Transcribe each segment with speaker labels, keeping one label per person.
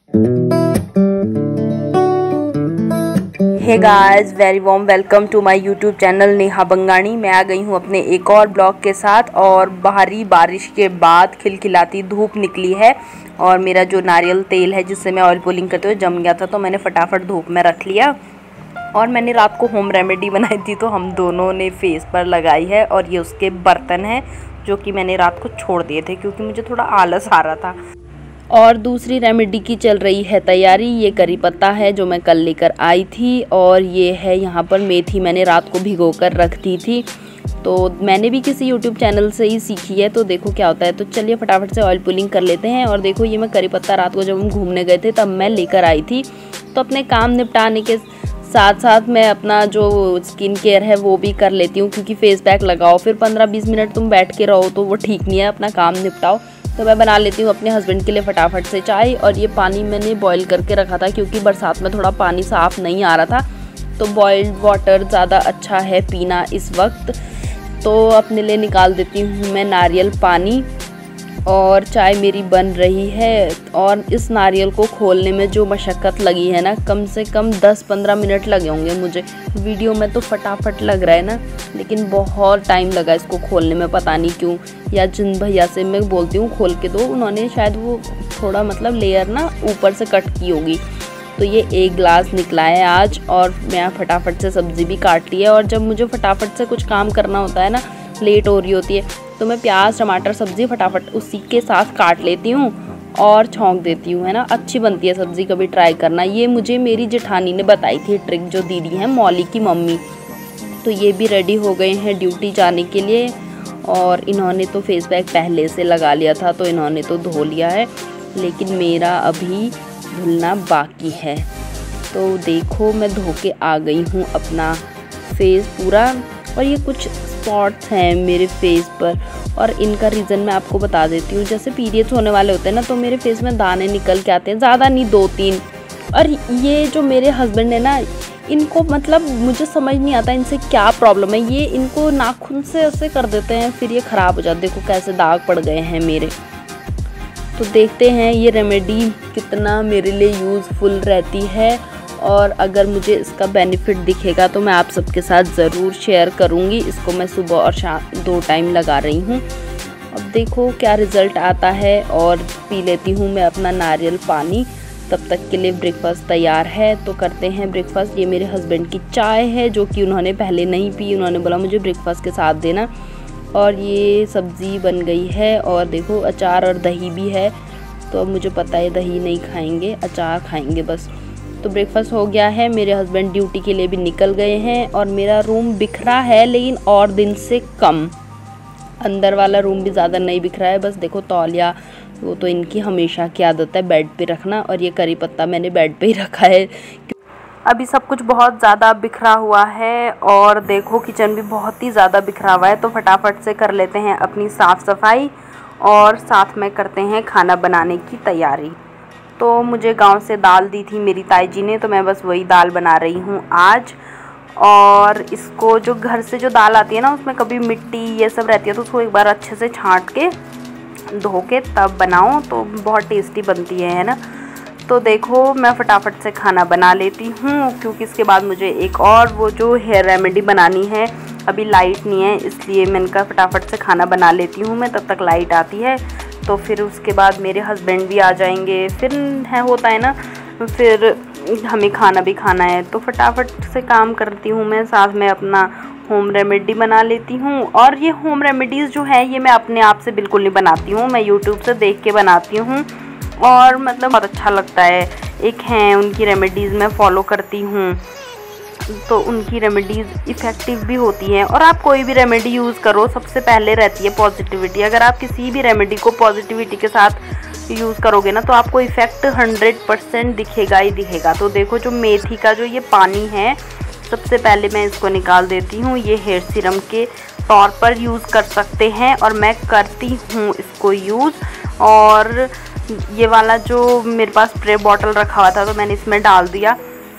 Speaker 1: Hey guys, very warm welcome to my YouTube channel Neha Bangani. मैं आ गई हूँ अपने एक और ब्लॉग के साथ और बाहरी बारिश के बाद खिलखिलाती धूप निकली है और मेरा जो नारियल तेल है जिससे मैं ऑयल पुलिंग करते हुए जम गया था, तो मैंने फटाफट धूप में रख लिया। और मैंने रात को होम रेमेडी बनाई थी तो हम दोनों ने फेस पर लगाई है। और ये उसके बर्तन हैं जो कि मैंने रात को छोड़ दिए थे क्योंकि मुझे थोड़ा आलस आ रहा था। और दूसरी रेमेडी की चल रही है तैयारी। ये करी पत्ता है जो मैं कल लेकर आई थी और ये है यहाँ पर मेथी, मैंने रात को भिगो कर रख दी थी। तो मैंने भी किसी यूट्यूब चैनल से ही सीखी है, तो देखो क्या होता है। तो चलिए फटाफट से ऑयल पुलिंग कर लेते हैं। और देखो ये मैं करी पत्ता रात को जब हम घूमने गए थे तब मैं लेकर आई थी। तो अपने काम निपटाने के साथ साथ मैं अपना जो स्किन केयर है वो भी कर लेती हूँ, क्योंकि फेस पैक लगाओ फिर 15-20 मिनट तुम बैठ के रहो तो वो ठीक नहीं है। अपना काम निपटाओ। तो मैं बना लेती हूँ अपने हस्बैंड के लिए फटाफट से चाय। और ये पानी मैंने बॉईल करके रखा था क्योंकि बरसात में थोड़ा पानी साफ़ नहीं आ रहा था, तो बॉइल्ड वाटर ज़्यादा अच्छा है पीना इस वक्त। तो अपने लिए निकाल देती हूँ मैं नारियल पानी और चाय मेरी बन रही है। और इस नारियल को खोलने में जो मशक्क़त लगी है ना, कम से कम 10-15 मिनट लगे होंगे मुझे। वीडियो में तो फटाफट लग रहा है ना, लेकिन बहुत टाइम लगा इसको खोलने में, पता नहीं क्यों। या जिन भैया से मैं बोलती हूँ खोल के दो, उन्होंने शायद वो थोड़ा मतलब लेयर ना ऊपर से कट की होगी। तो ये 1 गिलास निकला है आज। और मैं फटाफट से सब्ज़ी भी काट ली है। और जब मुझे फटाफट से कुछ काम करना होता है ना, लेट हो रही होती है, तो मैं प्याज टमाटर सब्ज़ी फटाफट उसी के साथ काट लेती हूँ और छौंक देती हूँ, है ना। अच्छी बनती है सब्ज़ी, कभी ट्राई करना। ये मुझे मेरी जेठानी ने बताई थी ट्रिक, जो दीदी हैं मौली की मम्मी। तो ये भी रेडी हो गए हैं ड्यूटी जाने के लिए। और इन्होंने तो फेस पैक पहले से लगा लिया था, तो इन्होंने तो धो लिया है, लेकिन मेरा अभी धुलना बाकी है। तो देखो मैं धो के आ गई हूँ अपना फेस पूरा। और ये कुछ स्पॉट्स हैं मेरे फेस पर, और इनका रीज़न मैं आपको बता देती हूँ। जैसे पीरियड्स होने वाले होते हैं ना, तो मेरे फेस में दाने निकल के आते हैं, ज़्यादा नहीं 2-3। और ये जो मेरे हस्बैंड है ना, इनको मतलब मुझे समझ नहीं आता इनसे क्या प्रॉब्लम है। ये इनको नाखून से ऐसे कर देते हैं, फिर ये ख़राब हो जाते। देखो कैसे दाग पड़ गए हैं मेरे। तो देखते हैं ये रेमेडी कितना मेरे लिए यूज़फुल रहती है, और अगर मुझे इसका बेनिफिट दिखेगा तो मैं आप सबके साथ ज़रूर शेयर करूँगी। इसको मैं सुबह और शाम 2 टाइम लगा रही हूँ। अब देखो क्या रिज़ल्ट आता है। और पी लेती हूँ मैं अपना नारियल पानी। तब तक के लिए ब्रेकफास्ट तैयार है, तो करते हैं ब्रेकफास्ट। ये मेरे हस्बैंड की चाय है जो कि उन्होंने पहले नहीं पी, उन्होंने बोला मुझे ब्रेकफास्ट के साथ देना। और ये सब्ज़ी बन गई है, और देखो अचार और दही भी है। तो अब मुझे पता है दही नहीं खाएंगे, अचार खाएंगे बस। तो ब्रेकफास्ट हो गया है। मेरे हस्बैंड ड्यूटी के लिए भी निकल गए हैं। और मेरा रूम बिखरा है, लेकिन और दिन से कम। अंदर वाला रूम भी ज़्यादा नहीं बिखरा है। बस देखो तौलिया, वो तो इनकी हमेशा की आदत है बेड पे रखना, और ये करी पत्ता मैंने बेड पे ही रखा है। अभी सब कुछ बहुत ज़्यादा बिखरा हुआ है। और देखो किचन भी बहुत ही ज़्यादा बिखरा हुआ है। तो फटाफट से कर लेते हैं अपनी साफ़ सफाई, और साथ में करते हैं खाना बनाने की तैयारी। तो मुझे गांव से दाल दी थी मेरी ताई जी ने, तो मैं बस वही दाल बना रही हूँ आज। और इसको जो घर से जो दाल आती है ना, उसमें कभी मिट्टी ये सब रहती है, तो उसको एक बार अच्छे से छांट के धो के तब बनाओ तो बहुत टेस्टी बनती है ना। तो देखो मैं फटाफट से खाना बना लेती हूँ, क्योंकि इसके बाद मुझे एक और वो जो हेयर रेमेडी बनानी है। अभी लाइट नहीं है, इसलिए मैंने कहा फटाफट से खाना बना लेती हूँ मैं, तब तक लाइट आती है। तो फिर उसके बाद मेरे हस्बैंड भी आ जाएंगे, फिर है होता है ना, फिर हमें खाना भी खाना है। तो फटाफट से काम करती हूँ मैं, साथ में अपना होम रेमेडी बना लेती हूँ। और ये होम रेमेडीज़ जो है ये मैं अपने आप से बिल्कुल नहीं बनाती हूँ, मैं यूट्यूब से देख के बनाती हूँ। और मतलब बहुत अच्छा लगता है। एक हैं उनकी रेमेडीज़ मैं फ़ॉलो करती हूँ, तो उनकी रेमेडीज़ इफ़ेक्टिव भी होती हैं। और आप कोई भी रेमेडी यूज़ करो, सबसे पहले रहती है पॉजिटिविटी। अगर आप किसी भी रेमेडी को पॉजिटिविटी के साथ यूज़ करोगे ना, तो आपको इफ़ेक्ट 100% दिखेगा ही दिखेगा। तो देखो जो मेथी का जो ये पानी है, सबसे पहले मैं इसको निकाल देती हूँ। ये हेयर सीरम के तौर पर यूज़ कर सकते हैं, और मैं करती हूँ इसको यूज़। और ये वाला जो मेरे पास स्प्रे बॉटल रखा हुआ था, तो मैंने इसमें डाल दिया।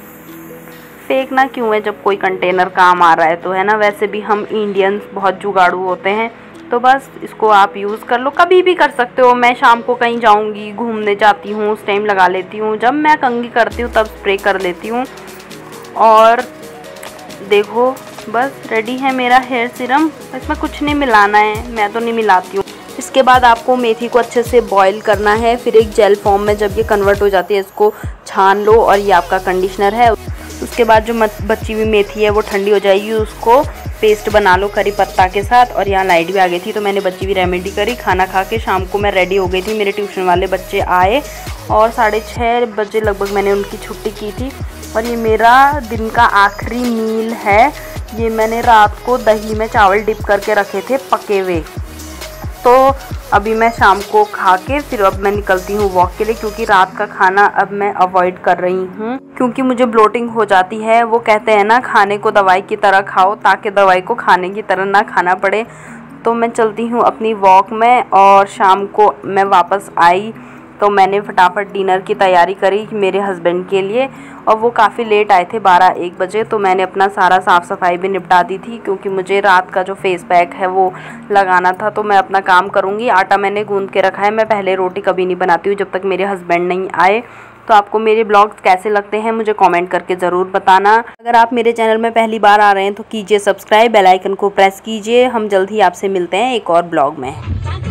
Speaker 1: फेंकना क्यों है जब कोई कंटेनर काम आ रहा है, तो है ना। वैसे भी हम इंडियंस बहुत जुगाड़ू होते हैं, तो बस इसको आप यूज़ कर लो, कभी भी कर सकते हो। मैं शाम को कहीं जाऊंगी, घूमने जाती हूँ, उस टाइम लगा लेती हूँ। जब मैं कंघी करती हूँ तब स्प्रे कर लेती हूँ। और देखो बस रेडी है मेरा हेयर सीरम। इसमें कुछ नहीं मिलाना है, मैं तो नहीं मिलाती हूँ। इसके बाद आपको मेथी को अच्छे से बॉईल करना है, फिर एक जेल फॉर्म में जब ये कन्वर्ट हो जाती है इसको छान लो और ये आपका कंडीशनर है। उसके बाद जो बची हुई मेथी है वो ठंडी हो जाएगी, उसको पेस्ट बना लो करी पत्ता के साथ। और यहाँ लाइट भी आ गई थी तो मैंने बची हुई रेमेडी करी। खाना खा के शाम को मैं रेडी हो गई थी। मेरे ट्यूशन वाले बच्चे आए और 6:30 बजे लगभग मैंने उनकी छुट्टी की थी। और ये मेरा दिन का आखिरी मील है। ये मैंने रात को दही में चावल डिप करके रखे थे पके हुए। तो अभी मैं शाम को खा के फिर अब मैं निकलती हूँ वॉक के लिए, क्योंकि रात का खाना अब मैं अवॉइड कर रही हूँ क्योंकि मुझे ब्लोटिंग हो जाती है। वो कहते हैं ना, खाने को दवाई की तरह खाओ ताकि दवाई को खाने की तरह ना खाना पड़े। तो मैं चलती हूँ अपनी वॉक में। और शाम को मैं वापस आई तो मैंने फटाफट डिनर की तैयारी करी मेरे हस्बैंड के लिए। और वो काफ़ी लेट आए थे, 12-1 बजे। तो मैंने अपना सारा साफ़ सफाई भी निपटा दी थी, क्योंकि मुझे रात का जो फेस पैक है वो लगाना था। तो मैं अपना काम करूँगी। आटा मैंने गूंद के रखा है। मैं पहले रोटी कभी नहीं बनाती हूँ जब तक मेरे हस्बैंड नहीं आए। तो आपको मेरे ब्लॉग्स कैसे लगते हैं मुझे कमेंट करके ज़रूर बताना। अगर आप मेरे चैनल में पहली बार आ रहे हैं तो कीजिए सब्सक्राइब, बेल आइकन को प्रेस कीजिए। हम जल्द ही आपसे मिलते हैं एक और ब्लॉग में।